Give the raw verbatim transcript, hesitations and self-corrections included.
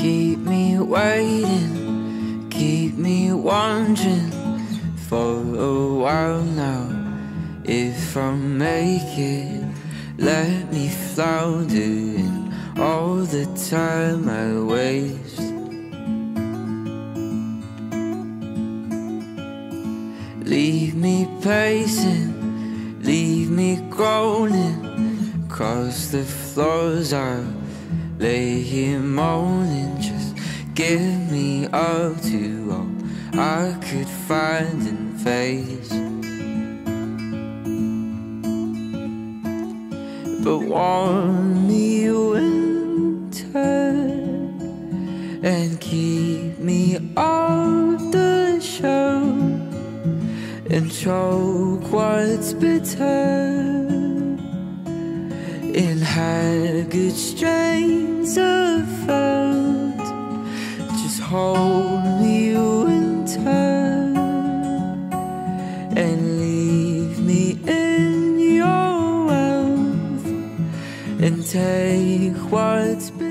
keep me waiting, keep me wondering for a while now. If I make it, let me flounder in all the time I waste. Leave me pacing, leave me groaning, 'cause the floors are lay here moaning. Just give me up to all I could find and face. But warm me winter and keep me off the show and choke what's bitter in haggard strains of felt. Just hold me winter and leave me in your wealth and take what's